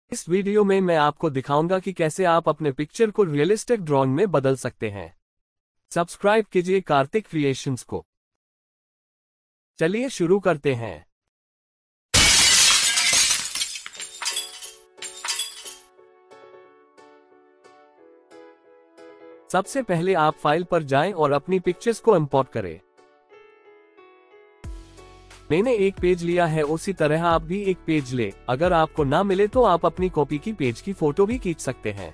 इस वीडियो में मैं आपको दिखाऊंगा कि कैसे आप अपने पिक्चर को रियलिस्टिक ड्राइंग में बदल सकते हैं। सब्सक्राइब कीजिए कार्तिक क्रिएशंस को। चलिए शुरू करते हैं। सबसे पहले आप फाइल पर जाएं और अपनी पिक्चर्स को इंपोर्ट करें। मैंने एक पेज लिया है, उसी तरह आप भी एक पेज ले। अगर आपको ना मिले तो आप अपनी कॉपी की पेज की फोटो भी खींच सकते हैं।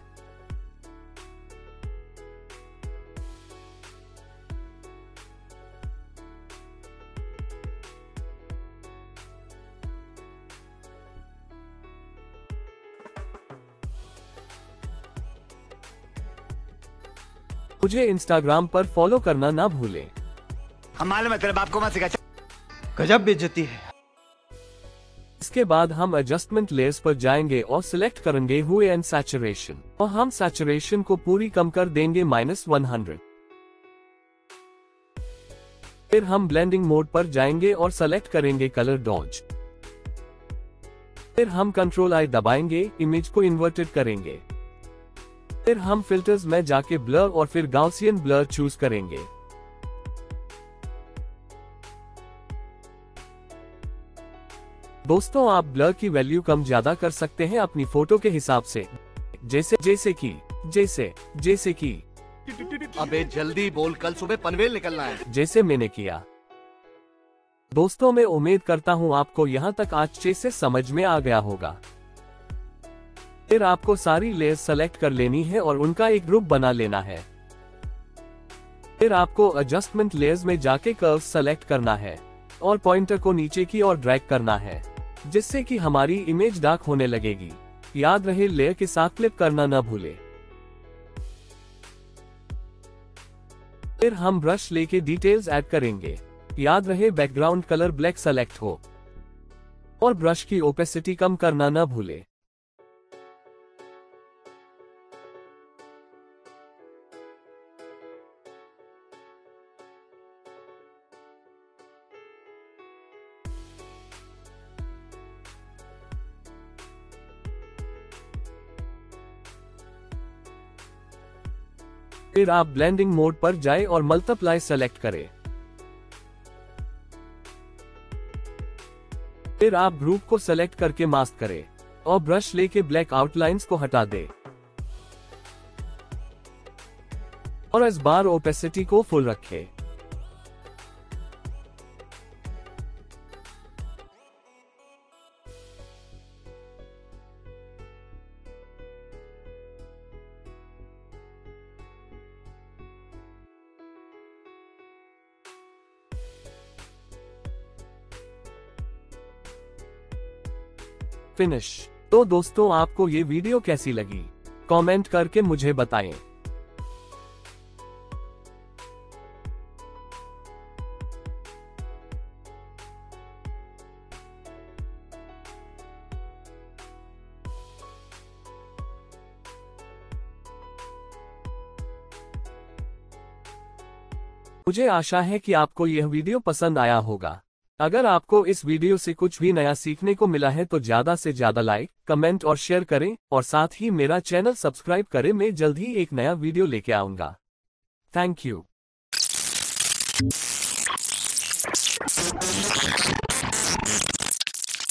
मुझे इंस्टाग्राम पर फॉलो करना ना भूलें। हम मालूम है तेरे बाप को मत सिखा। गजब बेइज्जती है। इसके बाद हम एडजस्टमेंट लेयर्स पर जाएंगे और सिलेक्ट करेंगे हुए एंड सैचुरेशन, और हम सैचुरेशन को पूरी कम कर देंगे -100। फिर हम ब्लेंडिंग मोड पर जाएंगे और सेलेक्ट करेंगे कलर डॉज। फिर हम Ctrl+I दबाएंगे, इमेज को इन्वर्टेड करेंगे। फिर हम फिल्टर्स में जाके ब्लर और फिर गाउसियन ब्लर चूज करेंगे। दोस्तों, आप ब्लर की वैल्यू कम ज्यादा कर सकते हैं अपनी फोटो के हिसाब से, जैसे कि अबे जल्दी बोल, कल सुबह पनवेल निकलना है। जैसे मैंने किया। दोस्तों, मैं उम्मीद करता हूं आपको यहां तक अच्छे से समझ में आ गया होगा। फिर आपको सारी लेयर्स सेलेक्ट कर लेनी है और उनका एक ग्रुप बना लेना है। फिर आपको एडजस्टमेंट लेयर्स में जाके कर्व सेलेक्ट करना है और पॉइंटर को नीचे की ओर ड्रैग करना है, जिससे कि हमारी इमेज डार्क होने लगेगी। याद रहे, लेयर के साथ क्लिप करना न भूले। फिर हम ब्रश लेके डिटेल्स ऐड करेंगे। याद रहे, बैकग्राउंड कलर ब्लैक सेलेक्ट हो और ब्रश की ओपेसिटी कम करना न भूले। फिर आप ब्लेंडिंग मोड पर जाएं और मल्टीप्लाई सेलेक्ट करें। फिर आप ग्रुप को सेलेक्ट करके मास्क करें और ब्रश लेके ब्लैक आउटलाइंस को हटा दें और इस बार ओपेसिटी को फुल रखें। फिनिश। तो दोस्तों, आपको ये वीडियो कैसी लगी कमेंट करके मुझे बताएं। मुझे आशा है कि आपको यह वीडियो पसंद आया होगा। अगर आपको इस वीडियो से कुछ भी नया सीखने को मिला है तो ज्यादा से ज्यादा लाइक, कमेंट और शेयर करें, और साथ ही मेरा चैनल सब्सक्राइब करें। मैं जल्द ही एक नया वीडियो लेके आऊंगा। Thank you.